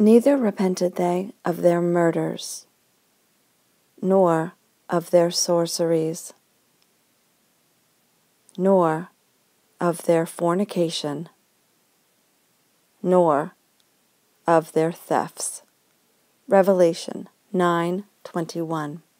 Neither repented they of their murders, nor of their sorceries, nor of their fornication, nor of their thefts. Revelation 9:21.